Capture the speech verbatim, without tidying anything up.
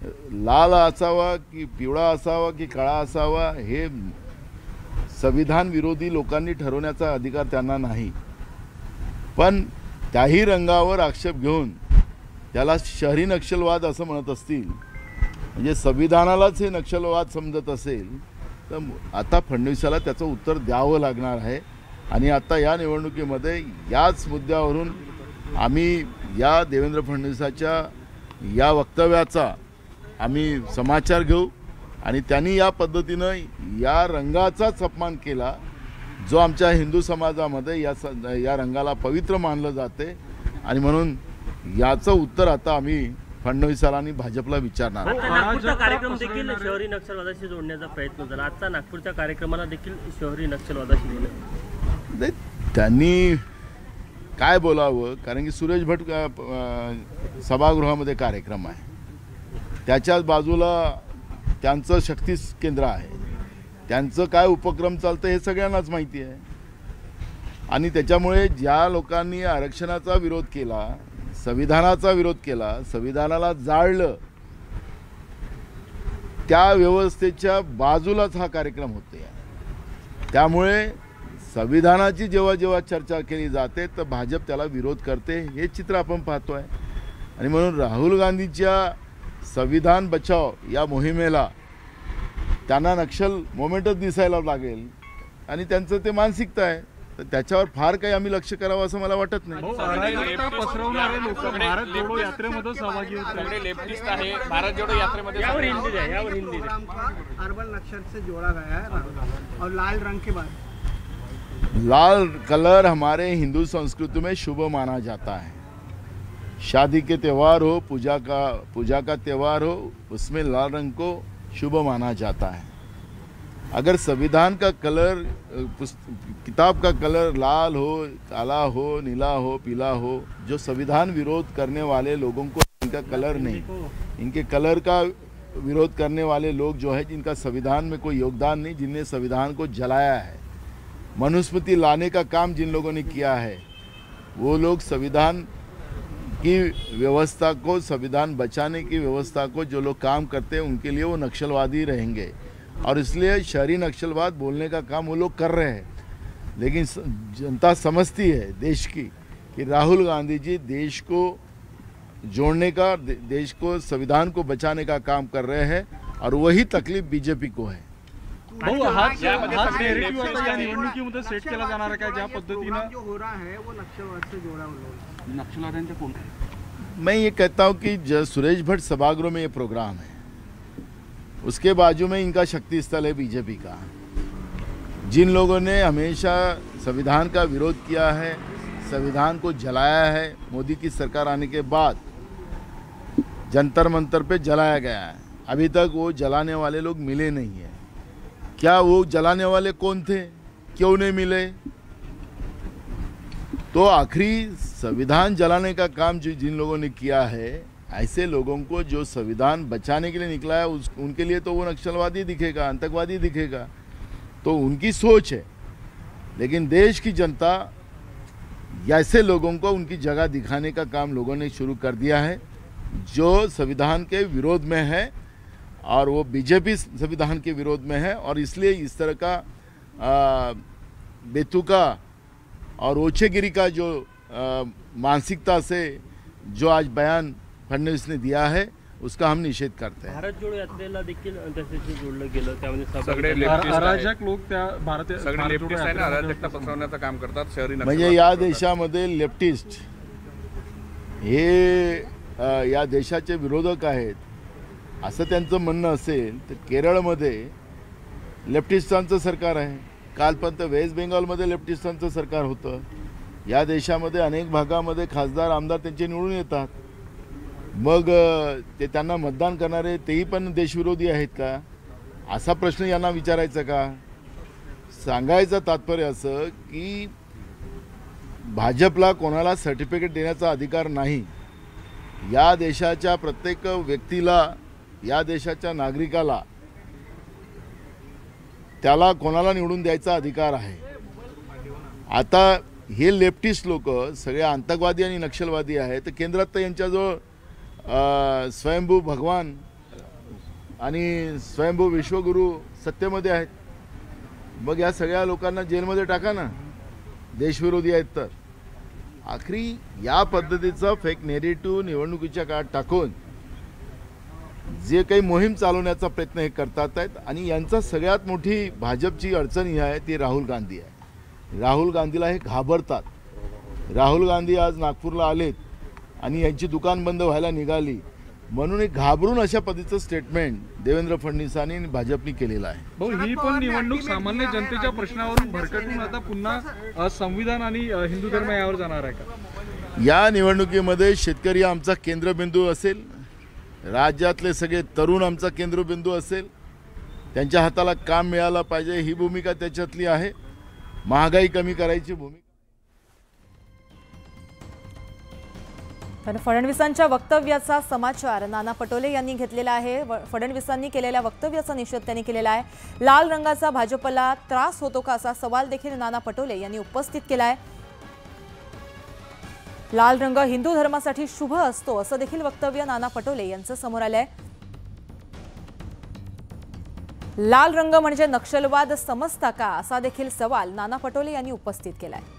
लाल असावा की पिवळा असावा की काळा असावा हे संविधान विरोधी लोकांनी ठरवण्याचा अधिकार त्यांना नाही। पण त्याही रंगावर आक्षेप घेऊन त्याला शहरी नक्षलवाद असं म्हणत असतील, म्हणजे संविधानालाच हे नक्षलवाद समजत असेल तर आता फडणवीसाला त्याचं उत्तर द्यावं लागणार आहे। आणि आता या निवडणुकीमध्ये याच मुद्द्यावरून आम्ही या देवेंद्र फडणवीसाच्या या वक्तव्याचा आम्ही समाचार घेऊ आणि त्यांनी या पद्धतीनं या रंगाचाच अपमान केला जो आमच्या हिंदू समाजामध्ये या या रंगाला पवित्र मानलं जाते। आणि म्हणून याचं उत्तर आता आम्ही फडणवीसाला आणि भाजपला विचारणार। नागपूरचा कार्यक्रम देखील शहरी नक्षलवादाशी जोडण्याचा प्रयत्न झाला। आजचा नागपूरच्या कार्यक्रमाला देखील शहरी नक्षलवादाशी जोडलं। त्यांनी काय बोलावं, कारण की सुरेश भट सभागृहामध्ये कार्यक्रम आहे, त्याच्याच बाजूला त्यांचं शक्ती केंद्र आहे, त्यांचं काय उपक्रम चालतं हे सगळ्यांनाच माहिती आहे। आणि त्याच्यामुळे ज्या लोकांनी आरक्षणाचा विरोध केला, संविधानाचा विरोध केला, संविधानाला जाळलं, त्या व्यवस्थेच्या बाजूलाच हा कार्यक्रम होते। त्यामुळे संविधानाची जेव्हा जेव्हा चर्चा केली जाते तर भाजप त्याला विरोध करते, हे चित्र आपण पाहतो आहे। आणि म्हणून राहुल गांधीच्या संविधान बचाव या मोहिमेला त्यांना नक्षल मोमेंटच दिसायला लागेल आणि त्यांचं ते मानसिकता आहे, तर त्याच्यावर फार काही आम्ही लक्ष करावं असं मला वाटत नाही। पसरवणारे लोक भारत जोडो यात्रेमध्ये सहभागी होते, लेफ्टिस्ट आहे, भारत जोडो यात्रेमध्ये यावर हिंदी है, यावर हिंदी है। अर्बन नक्सल से जोड़ा गया है और लाल रंग के बाद लाल कलर हमारे हिंदू संस्कृति में शुभ माना जाता है। शादी के त्यौहार हो, पूजा का पूजा का त्यौहार हो, उसमें लाल रंग को शुभ माना जाता है। अगर संविधान का कलर, किताब का कलर लाल हो, काला हो, नीला हो, पीला हो, जो संविधान विरोध करने वाले लोगों को इनका कलर नहीं, इनके कलर का विरोध करने वाले लोग जो है जिनका संविधान में कोई योगदान नहीं, जिनने संविधान को जलाया है, मनुस्मृति लाने का काम जिन लोगों ने किया है, वो लोग संविधान की व्यवस्था को, संविधान बचाने की व्यवस्था को जो लोग काम करते हैं उनके लिए वो नक्सलवादी रहेंगे। और इसलिए शहरी नक्सलवाद बोलने का काम वो लोग कर रहे हैं। लेकिन जनता समझती है देश की कि राहुल गांधी जी देश को जोड़ने का, देश को, संविधान को बचाने का काम कर रहे हैं और वही तकलीफ बीजेपी को है। निवडणुकीमध्ये सेट केला जाणार का ज्या पद्धतीने जो हो रहा है वो नक्सलवाद से जोड़ा उन लोगों ने? नक्षलवाद्यांचे कोण? मैं ये कहता हूँ कि जो सुरेश भट सभागृह में ये प्रोग्राम है, उसके बाजू में इनका शक्ति स्थल है बीजेपी का। जिन लोगों ने हमेशा संविधान का विरोध किया है, संविधान को जलाया है, मोदी की सरकार आने के बाद जंतर मंतर पे जलाया गया है, अभी तक वो जलाने वाले लोग मिले नहीं हैं। क्या वो जलाने वाले कौन थे, क्यों नहीं मिले? तो आखिरी संविधान जलाने का काम जो जिन लोगों ने किया है, ऐसे लोगों को जो संविधान बचाने के लिए निकला है, उस उनके लिए तो वो नक्सलवादी दिखेगा, आतंकवादी दिखेगा, तो उनकी सोच है। लेकिन देश की जनता ऐसे लोगों को उनकी जगह दिखाने का काम लोगों ने शुरू कर दिया है जो संविधान के विरोध में है, और वो बीजेपी संविधान के विरोध में है। और इसलिए इस तरह का बेतुका और ओछेगिरी का जो आ, मानसिकता से जो आज बयान फडणवीस ने दिया है उसका हम निषेध करते हैं। भारत जोडो यात्रेला देखील त्याच्याशी जोडलं गेलं, त्यामध्ये सगळे अराजक लोक त्या भारतीय सगळे लेफ्टिस्ट आहे ना, अराजकता पसरवण्याचं काम करतात शहरी नक्षलवाद। म्हणजे या देशामध्ये लेफ्टिस्ट हे या देशाचे विरोधक आहेत असं त्यांचं म्हणणं असेल तर केरळमध्ये लेफ्टिस्टांचं सरकार आहे, कालपर्यंत वेस्ट बेंगॉलमध्ये लेफ्टिस्टांचं सरकार होतं। या देशामध्ये अनेक भागामध्ये खासदार आमदार त्यांचे निवडून येतात, मग ते त्यांना मतदान करणारे तेही पण देशविरोधी आहेत का, असा प्रश्न यांना विचारायचा का? सांगायचं तात्पर्य असं की भाजपला कोणाला सर्टिफिकेट देण्याचा अधिकार नाही। या देशाच्या प्रत्येक व्यक्तीला, या देशाच्या नागरिकाला, त्याला कोणाला निवडून द्यायचा अधिकार आहे। आता हे लेफ्टिस्ट लोक सगळे आतंकवादी आणि नक्षलवादी आहेत, तर केंद्रात तर यांच्याजवळ स्वयंभू भगवान आणि स्वयंभू विश्वगुरू सत्तेमध्ये आहेत, मग या सगळ्या लोकांना जेलमध्ये टाका ना, देशविरोधी आहेत तर. आखरी या पद्धतीचा फेक नेरेटिव्ह निवडणुकीच्या काळात टाकून जे काही मोहीम चालवण्याचा प्रयत्न हे करतात आहेत. आणि यांचा सगळ्यात मोठी भाजपची अडचण ही आहे ती राहुल गांधी आहे. राहुल गांधीला हे घाबरतात. राहुल गांधी आज नागपूरला आलेत आणि यांची दुकान बंद व्हायला निघाली म्हणून एक घाबरून अशा पद्धतीचं स्टेटमेंट देवेंद्र फडणवीसांनी आणि भाजपनी केलेलं आहे. भाऊ, ही पण निवडणूक सामान्य जनतेच्या प्रश्नावरून भरकटून आता पुन्हा अ, संविधान आणि अ, हिंदू धर्म यावर जाणार आहे का? या निवडणुकीमध्ये शेतकरी आमचा केंद्रबिंदू असेल, राज्यातले सगळे तरुण आमचा केंद्रबिंदू असेल, त्यांच्या हाताला काम मिळालं पाहिजे ही भूमिका त्याच्यातली आहे. महागाई कमी करायची भूमिका. तर फडणवीसांच्या वक्तव्याचा समाचार नाना पटोले यांनी घेतलेला आहे. फडणवीसांनी केलेल्या वक्तव्याचा निषेध त्यांनी केलेला आहे. लाल रंगाचा भाजपला त्रास होतो का असा सवाल देखील नाना पटोले यांनी उपस्थित केला आहे. लाल रंग हिंदू धर्मासाठी शुभ असतो असं देखील वक्तव्य नाना पटोले यांचं समोर आलंय. लाल रंग म्हणजे नक्षलवाद समजता का असा देखील सवाल नाना पटोले यांनी उपस्थित केलाय.